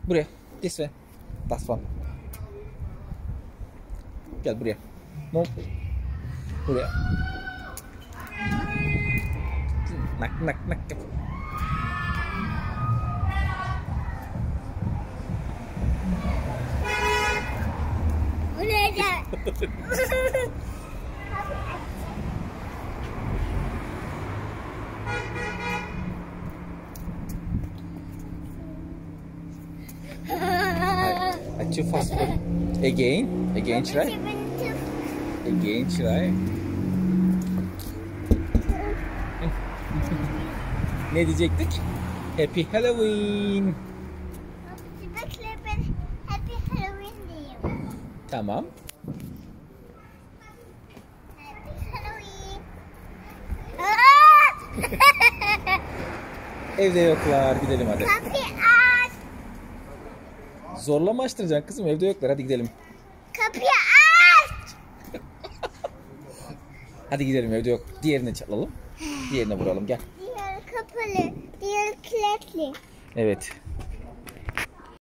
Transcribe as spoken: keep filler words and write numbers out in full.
Buraya. This way. Das one. Gel buraya. No. Buraya. Nak nak nak. Buraya gel. Too fast. Again. Again try. Again try. Ne diyecektik? Happy Halloween. Bekle, ben Happy Halloween diyeyim. Tamam. Happy Halloween. Evde yoklar. Gidelim hadi. Kapıyı aç. Zorla mı açtıracaksın kızım? Evde yoklar. Hadi gidelim. Kapıyı aç. Hadi gidelim, evde yok. Diğerini çalalım. Diğerine vuralım, gel. Diğer kapalı, diğer kilitli. Evet.